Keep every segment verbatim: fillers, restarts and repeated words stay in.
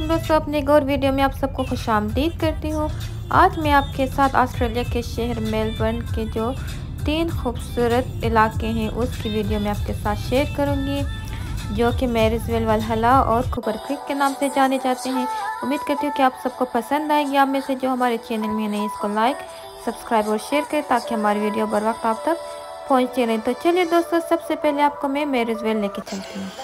वालेकुम दोस्तों, अपने एक और वीडियो में आप सबको खुशामदीद करती हूँ। आज मैं आपके साथ ऑस्ट्रेलिया के शहर मेलबर्न के जो तीन खूबसूरत इलाके हैं उसकी वीडियो में आपके साथ शेयर करूँगी, जो कि मैरिसविल, वलहला और कुपर क्रीक के नाम से जाने जाते हैं। उम्मीद करती हूँ कि आप सबको पसंद आएगी। आप में से जो हमारे चैनल में नहीं, इसको लाइक, सब्सक्राइब और शेयर करें ताकि हमारी वीडियो बर वक्त आप तक पहुँचती रहें। तो चलिए दोस्तों, सबसे पहले आपको मैं मैरिसविल लेके चलती हूँ।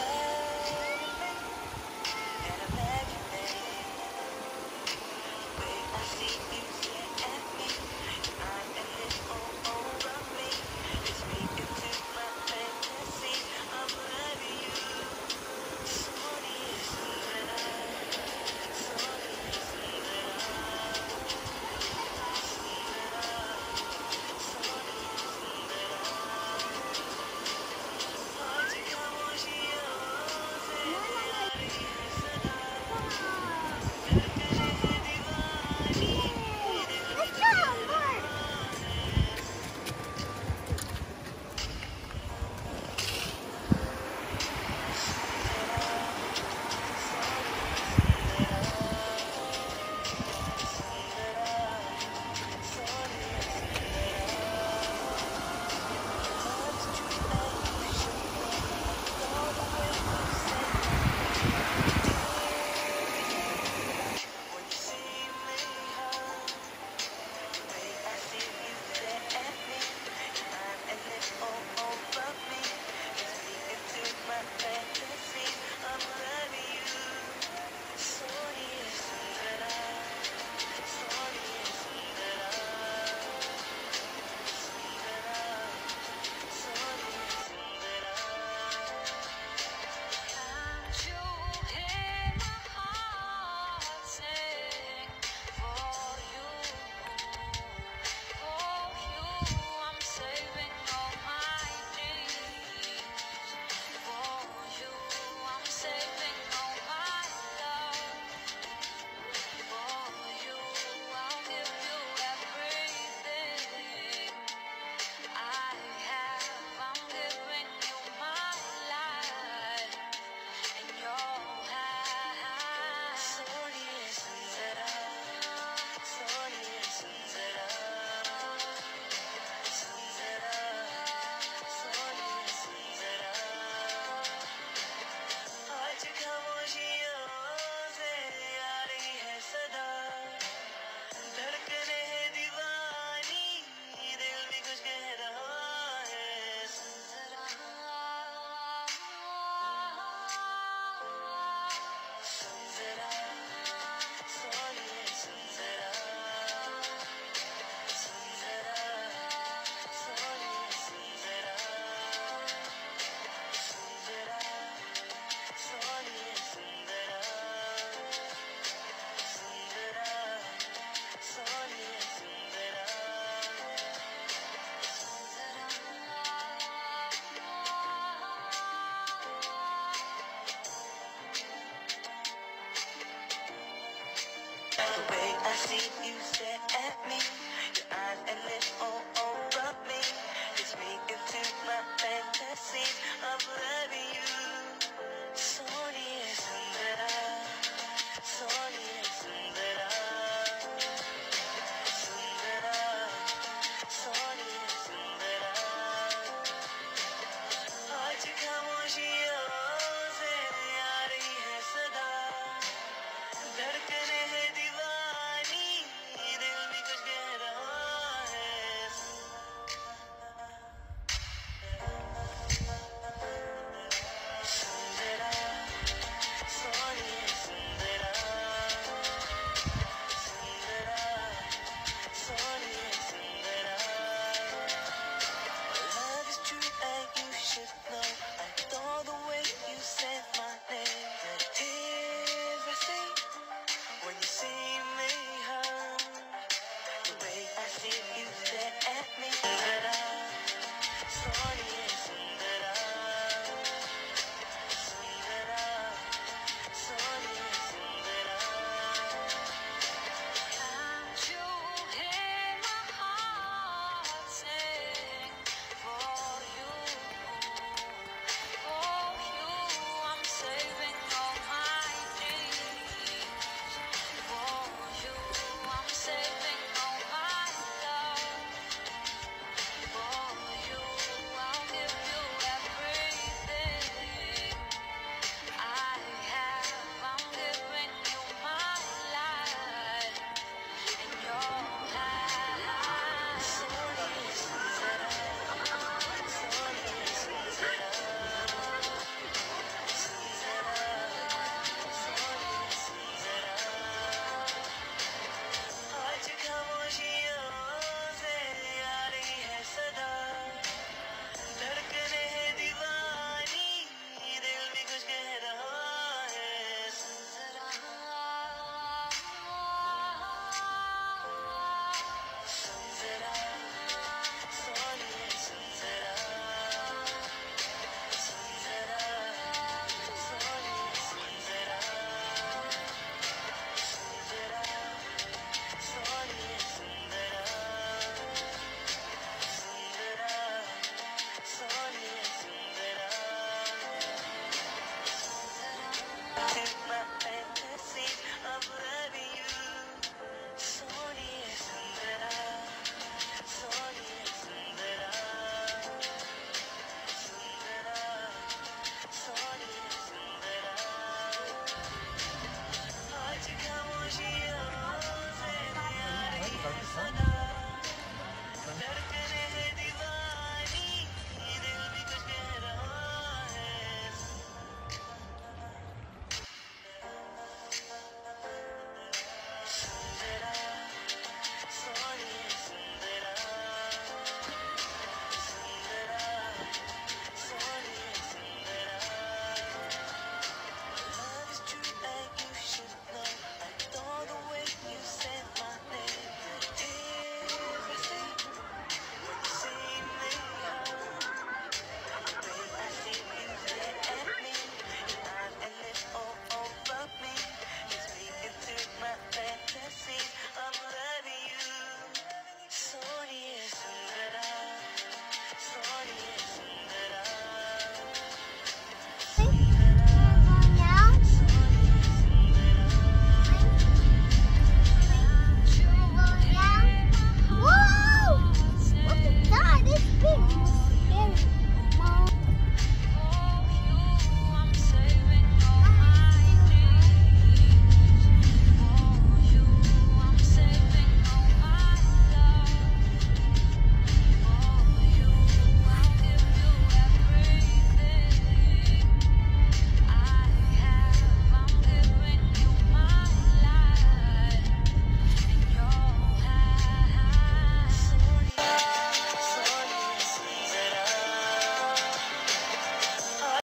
I see you stare at me, your eyes and lips all over me. It's me into my fantasies of loving you.